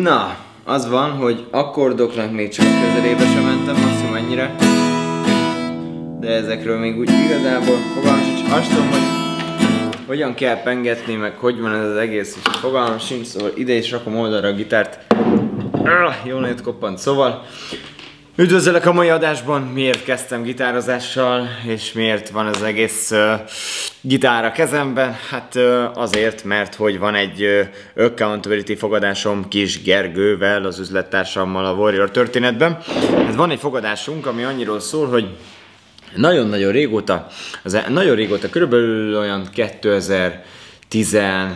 Na, az van, hogy akkordoknak még csak a közelébe sem mentem, maximum ennyire. De ezekről még úgy igazából fogalmam sincs. Azt tudom, hogy hogyan kell pengetni, meg hogy van ez az egész, és fogalmam sincs, szóval ide is rakom oldalra a gitárt. Jól nagyot koppant, szóval üdvözöllek a mai adásban, miért kezdtem gitározással, és miért van ez az egész gitár a kezemben? Hát azért, mert hogy van egy accountability fogadásom Kis Gergővel, az üzlettársammal a Warrior történetben. Hát van egy fogadásunk, ami annyiról szól, hogy nagyon-nagyon régóta, körülbelül olyan 2010,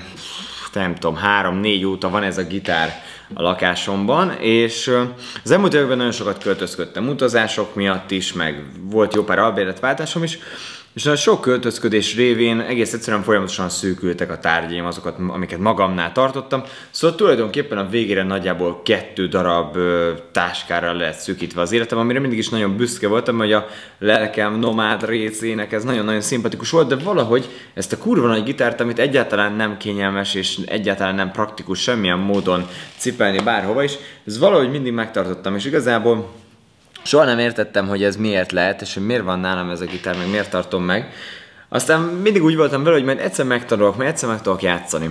nem tudom, 3-4 óta van ez a gitár a lakásomban, és az elmúlt években nagyon sokat költözködtem utazások miatt is, meg volt jó pár albérletváltásom is, és a sok költözködés révén egész egyszerűen folyamatosan szűkültek a tárgyaim, azokat, amiket magamnál tartottam, szóval tulajdonképpen a végére nagyjából 2 darab táskára lett szűkítve az életem, amire mindig is nagyon büszke voltam, hogy a lelkem nomád részének ez nagyon-nagyon szimpatikus volt, de valahogy ezt a kurva nagy gitárt, amit egyáltalán nem kényelmes és egyáltalán nem praktikus semmilyen módon cipelni bárhova is, ez valahogy mindig megtartottam, és igazából soha nem értettem, hogy ez miért lehet, és hogy miért van nálam ez a gitár, meg miért tartom meg. Aztán mindig úgy voltam vele, hogy majd egyszer megtanulok, majd egyszer meg tudok játszani.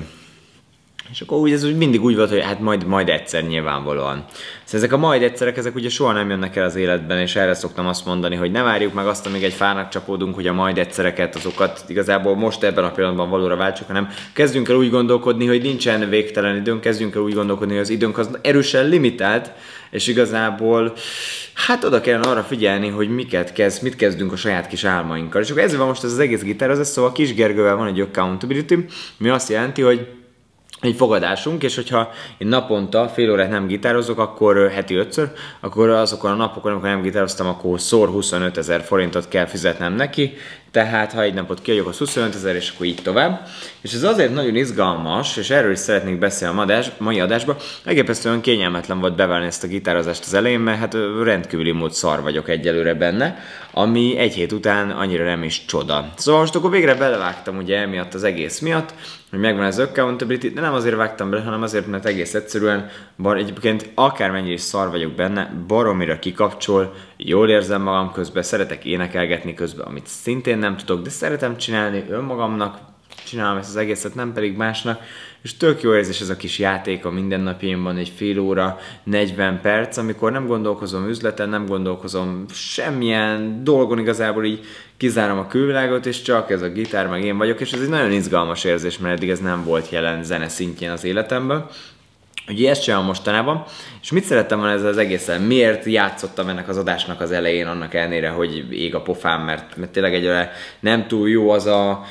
És akkor ez mindig úgy volt, hogy hát majd egyszer nyilvánvalóan. Szóval ezek a majd egyszerek, ezek ugye soha nem jönnek el az életben, és erre szoktam azt mondani, hogy ne várjuk meg azt, amíg egy fának csapódunk, hogy a majd egyszereket, azokat igazából most ebben a pillanatban valóra váltsuk, hanem kezdjünk el úgy gondolkodni, hogy nincsen végtelen időnk, kezdjünk el úgy gondolkodni, hogy az időnk az erősen limitált, és igazából hát oda kellene arra figyelni, hogy mit kezdünk a saját kis álmainkkal. És akkor ezzel van most ez az egész gitározás, szóval Kis Gergővel van egy accountability, ami azt jelenti, hogy egy fogadásunk, és hogyha én naponta fél órát nem gitározok, akkor heti 5-ször, akkor azokon a napokon, amikor nem gitároztam, akkor szor 25 000 forintot kell fizetnem neki, tehát ha egy napot kiadjuk, az 25 000, és akkor így tovább. És ez azért nagyon izgalmas, és erről is szeretnék beszélni a mai adásban. Elképesztően kényelmetlen volt beválni ezt a gitározást az elején, mert hát rendkívüli mód szar vagyok egyelőre benne, ami egy hét után annyira nem is csoda. Szóval most akkor végre belevágtam ugye emiatt az egész miatt, hogy megvan ez accountability, de nem azért vágtam bele, hanem azért, mert egész egyszerűen, egyébként akármennyire is szar vagyok benne, baromira kikapcsol, jól érzem magam közben, szeretek énekelgetni közben, amit szintén nem tudok, de szeretem csinálni önmagamnak, csinálom ezt az egészet, nem pedig másnak, és tök jó érzés ez a kis játék a mindennapjaimban, egy fél óra, 40 perc, amikor nem gondolkozom üzleten, nem gondolkozom semmilyen dolgon, igazából így kizárom a külvilágot, és csak ez a gitár, meg én vagyok, és ez egy nagyon izgalmas érzés, mert eddig ez nem volt jelen zene szintjén az életemben. Ugye ezt csinálom mostanában, és mit szerettem volna ezzel az egészen? Miért játszottam ennek az adásnak az elején, annak ellenére, hogy ég a pofám, mert tényleg egyre nem túl jó az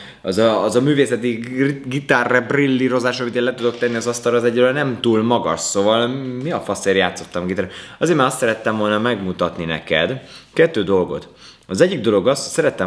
a művészeti gitárra brillírozás, amit én le tudok tenni az asztalra, az egyre nem túl magas, szóval mi a faszért játszottam gitárra? Azért, mert azt szerettem volna megmutatni neked 2 dolgot. Az egyik dolog az,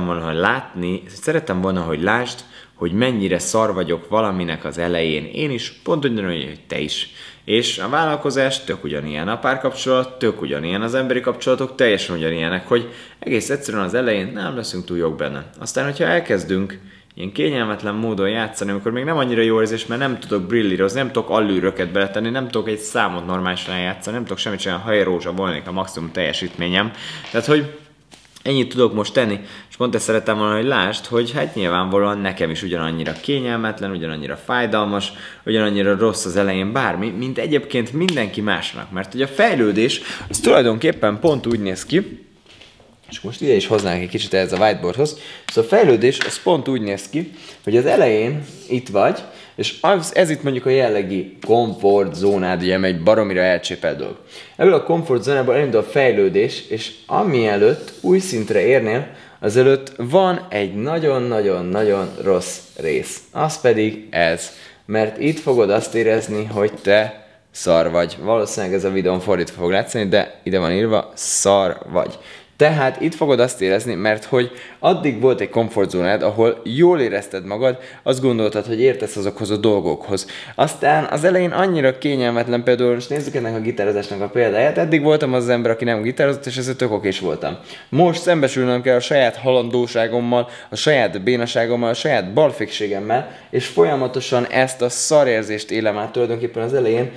szerettem volna, hogy lásd, hogy mennyire szar vagyok valaminek az elején. Én is, pont ugyanúgy, hogy te is. És a vállalkozás tök ugyanilyen, a párkapcsolat tök ugyanilyen, az emberi kapcsolatok teljesen ugyanilyenek, hogy egész egyszerűen az elején nem leszünk túl jók benne. Aztán, hogyha elkezdünk ilyen kényelmetlen módon játszani, amikor még nem annyira jó érzés, mert nem tudok brillírozni, nem tudok allűröket beletenni, nem tudok egy számot normálisan játszani, nem tudok semmit csinálni, ha egy rózsa volnék a maximum teljesítményem. Tehát, hogy ennyit tudok most tenni, és pont ezt szerettem volna, hogy lásd, hogy hát nyilvánvalóan nekem is ugyanannyira kényelmetlen, ugyanannyira fájdalmas, ugyanannyira rossz az elején bármi, mint egyébként mindenki másnak. Mert ugye a fejlődés, az tulajdonképpen pont úgy néz ki, és most ide is hoznánk egy kicsit ehhez a whiteboardhoz, szóval a fejlődés az pont úgy néz ki, hogy az elején itt vagy, és ez itt mondjuk a jellegi komfortzónád, ugye, egy baromira elcsépelt dolog. Ebből a komfortzónából elindul a fejlődés, és amielőtt új szintre érnél, azelőtt van egy nagyon-nagyon-nagyon rossz rész. Az pedig ez. Mert itt fogod azt érezni, hogy te szar vagy. Valószínűleg ez a videón fordítva fog látszani, de ide van írva, szar vagy. Tehát itt fogod azt érezni, mert hogy addig volt egy komfortzónád, ahol jól érezted magad, azt gondoltad, hogy értesz azokhoz a dolgokhoz. Aztán az elején annyira kényelmetlen, például most nézzük ennek a gitározásnak a példáját, eddig voltam az ember, aki nem gitározott, és ezzel tök okés voltam. Most szembesülnöm kell a saját halandóságommal, a saját bénaságommal, a saját balfékségemmel, és folyamatosan ezt a szarérzést élem át tulajdonképpen az elején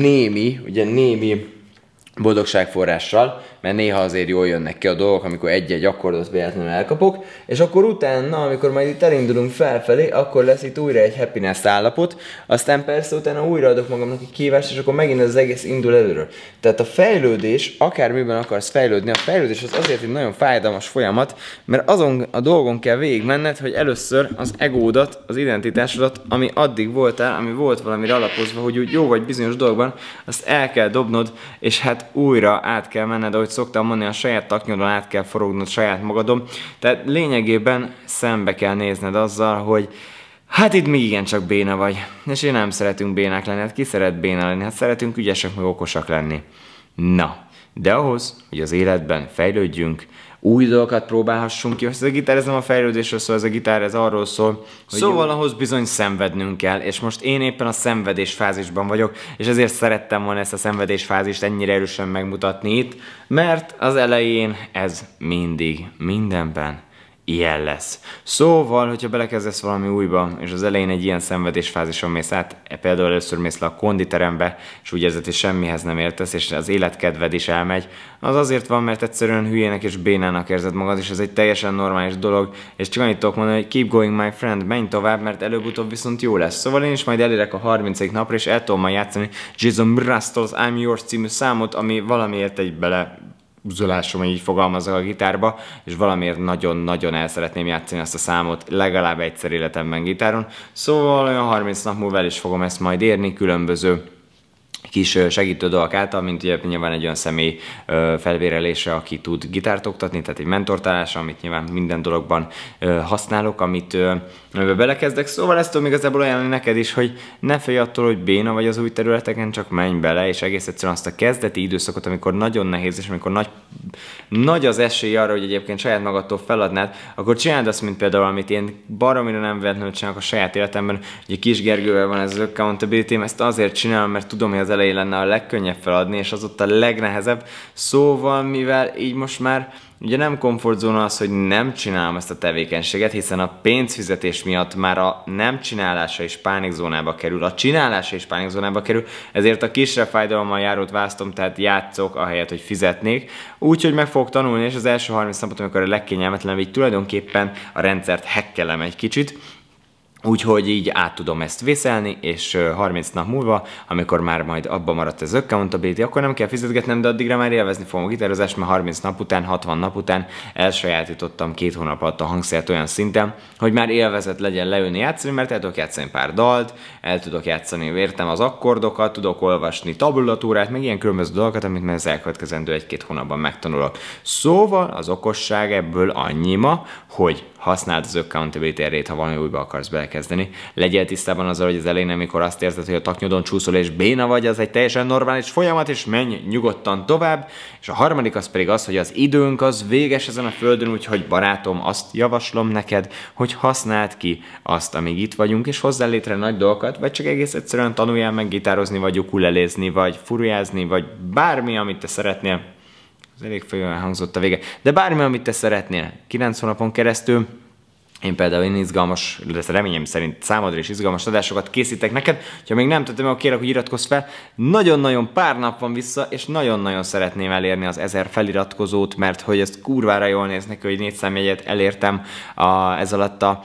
némi boldogságforrással, mert néha azért jól jönnek ki a dolgok, amikor egy-egy akkordot véletlenül elkapok, és akkor utána, amikor majd itt elindulunk felfelé, akkor lesz itt újra egy happiness állapot, aztán persze utána újra adok magamnak egy kívást, és akkor megint az egész indul előről. Tehát a fejlődés, akármiben akarsz fejlődni, a fejlődés az azért egy nagyon fájdalmas folyamat, mert azon a dolgon kell végigmenned, hogy először az egódat, az identitásodat, ami addig voltál, ami volt valamire alapozva, hogy úgy jó vagy bizonyos dolgokban, azt el kell dobnod, és hát újra át kell menned, ahogy szoktam mondani, a saját taknyodon át kell forognod saját magadon. Tehát lényegében szembe kell nézned azzal, hogy hát itt még igencsak béna vagy. És én nem szeretünk bénák lenni, hát ki szeret béna lenni? Hát szeretünk ügyesek meg okosak lenni. Na, de ahhoz, hogy az életben fejlődjünk, új dolgokat próbálhassunk ki. Ez a gitár, ez nem a fejlődésről szól, ez a gitár, ez arról szól, hogy szóval ahhoz bizony szenvednünk kell, és most én éppen a szenvedés fázisban vagyok, és ezért szerettem volna ezt a szenvedés fázist ennyire erősen megmutatni itt, mert az elején ez mindig, mindenben ilyen lesz. Szóval, hogyha belekezdesz valami újba, és az elején egy ilyen szenvedésfázison mész át, például először mész le a konditerembe, és úgy érzed, hogy semmihez nem értesz, és az életkedved is elmegy, az azért van, mert egyszerűen hülyének és bénának érzed magad, és ez egy teljesen normális dolog, és csak annyit tudok mondani, hogy keep going my friend, menj tovább, mert előbb-utóbb viszont jó lesz. Szóval én is majd elérek a 30. napra, és el tudom majd játszani Jason Mrastle's I'm Yours című számot, ami valamiért egy zolásom, hogy így fogalmazzak a gitárba, és valamiért nagyon-nagyon el szeretném játszani ezt a számot legalább egyszer életemben gitáron. Szóval olyan 30 nap múlva el is fogom ezt majd érni, különböző kis segítő dolgok által, mint ugye nyilván egy olyan személy felvérelése, aki tud gitárt oktatni, tehát egy mentortálásra, amit nyilván minden dologban használok, amiben belekezdek. Szóval ezt tudom igazából ajánlani neked is, hogy ne félj attól, hogy béna vagy az új területeken, csak menj bele, és egész egyszerűen azt a kezdeti időszakot, amikor nagyon nehéz, és amikor nagy az esély arra, hogy egyébként saját magadtól feladnád, akkor csináld azt, mint például, amit én baromira nem véletlenül csinálok a saját életemben. Ugye Kis Gergővel van ez az accountability-m, ezt azért csinálom, mert tudom, hogy az elején lenne a legkönnyebb feladni, és az ott a legnehezebb. Szóval, mivel így most már ugye nem komfortzóna az, hogy nem csinálom ezt a tevékenységet, hiszen a pénzfizetés miatt már a nem csinálása is pánikzónába kerül, a csinálása is pánikzónába kerül, ezért a kisebb fájdalommal járót választom, tehát játszok ahelyett, hogy fizetnék. Úgyhogy meg fogok tanulni, és az első 30 napot, amikor a legkényelmetlenebb, így tulajdonképpen a rendszert hackelem egy kicsit, úgyhogy így át tudom ezt vészelni, és 30 nap múlva, amikor már majd abba maradt az accountability, akkor nem kell fizetgetnem, de addigra már élvezni fogom a gitározást, mert 30 nap után, 60 nap után elsajátítottam 2 hónap alatt a hangszert olyan szinten, hogy már élvezet legyen leülni játszani, mert el tudok játszani pár dalt, el tudok játszani, értem az akkordokat, tudok olvasni tabulatúrát, meg ilyen különböző dolgokat, amit már az elkövetkezendő 1-2 hónapban megtanulok. Szóval az okosság ebből annyi ma, hogy használd az accountability erejét, ha valami újba akarsz belekezdeni. Legyél tisztában azzal, hogy az elején, amikor azt érzed, hogy a taknyodon csúszol és béna vagy, az egy teljesen normális folyamat, és menj nyugodtan tovább. És a harmadik az pedig az, hogy az időnk az véges ezen a földön, úgyhogy barátom, azt javaslom neked, hogy használd ki azt, amíg itt vagyunk, és hozzá létre nagy dolgokat, vagy csak egész egyszerűen tanuljál meg gitározni, vagy ukulelézni, vagy furujázni, vagy bármi, amit te szeretnél. Ez elég fően hangzott a vége. De bármi, amit te szeretnél, 9 hónapon keresztül, én például izgalmas, de reményem szerint számodra is izgalmas adásokat készítek neked. Ha még nem tettem, akkor kérlek, hogy iratkozz fel. Nagyon-nagyon pár nap van vissza, és nagyon-nagyon szeretném elérni az 1000 feliratkozót, mert hogy ezt kurvára jól néz neki, hogy 4 számjegyet elértem ez alatt a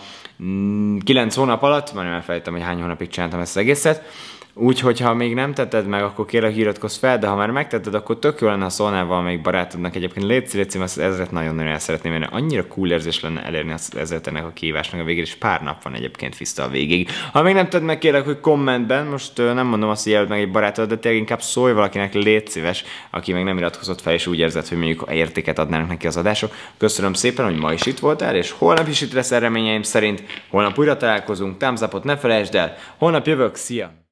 9 hónap alatt. Már nem elfelejtem, hogy hány hónapig csináltam ezt az egészet. Úgyhogy, ha még nem tetted meg, akkor kérlek, iratkozz fel, de ha már megtetted, akkor tök jó lenne, ha szólnál valamelyik barátodnak. Egyébként légy azt az 1000-et nagyon-nagyon el szeretném érni. Annyira cool érzés lenne elérni az 1000-et ennek a kihívásnak a végén, és pár nap van egyébként vissza a végig. Ha még nem tetted meg, kérlek, hogy kommentben, most nem mondom azt, hogy jelöld meg egy barátod, de tényleg inkább szólj valakinek, légy szíves, aki még nem iratkozott fel, és úgy érzed, hogy mondjuk értéket adnának neki az adások. Köszönöm szépen, hogy ma is itt voltál, és holnap is itt lesz reményeim szerint. Holnap újra találkozunk, thumbs upot ne felejtsd el, holnap jövök, szia!